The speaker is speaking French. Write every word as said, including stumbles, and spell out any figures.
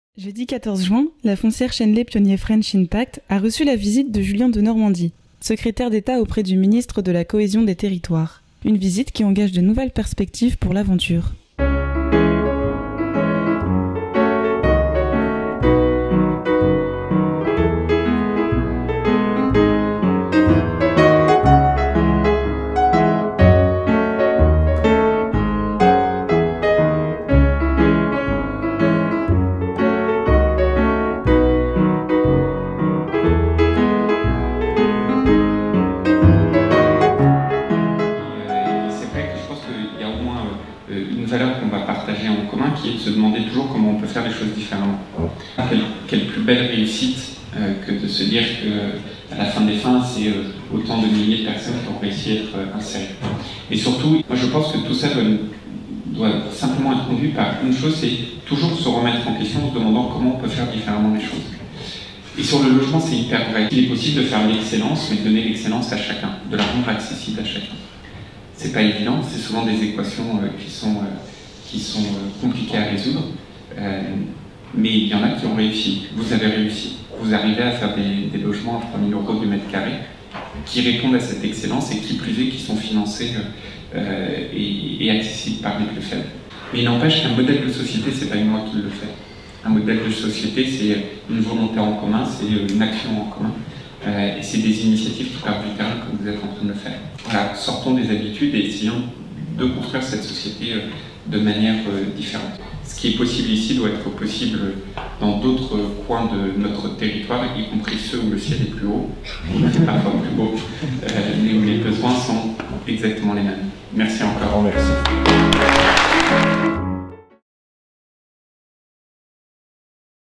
Jeudi quatorze juin, la foncière Schenley Pionnier French Impact a reçu la visite de Julien Denormandie, secrétaire d'État auprès du ministre de la Cohésion des Territoires. Une visite qui engage de nouvelles perspectives pour l'aventure. Une valeur qu'on va partager en commun qui est de se demander toujours comment on peut faire les choses différemment. Quelle, quelle plus belle réussite euh, que de se dire qu'à la fin des fins, c'est euh, autant de milliers de personnes qui ont réussi à être euh, insérées. Et surtout, moi je pense que tout ça doit, doit simplement être conduit par une chose, c'est toujours se remettre en question en se demandant comment on peut faire différemment les choses. Et sur le logement, c'est hyper vrai. Il est possible de faire l'excellence, mais de donner l'excellence à chacun, de la rendre accessible à chacun. C'est pas évident, c'est souvent des équations euh, qui sont, euh, qui sont euh, compliquées à résoudre, euh, mais il y en a qui ont réussi. Vous avez réussi. Vous arrivez à faire des, des logements à trois mille euros du mètre carré qui répondent à cette excellence et qui plus est, qui sont financés euh, et, et accessibles par les plus faibles. Mais il n'empêche qu'un modèle de société, c'est pas une loi qui le fait. Un modèle de société, c'est une volonté en commun, c'est une action en commun. Euh, et c'est des initiatives qui partent du terrain comme vous êtes en train de le faire. Voilà, sortons des habitudes et essayons de construire cette société euh, de manière euh, différente. Ce qui est possible ici doit être possible dans d'autres coins de notre territoire, y compris ceux où le ciel est plus haut, où il n'est parfois plus beau, euh, mais où les besoins sont exactement les mêmes. Merci encore. Merci.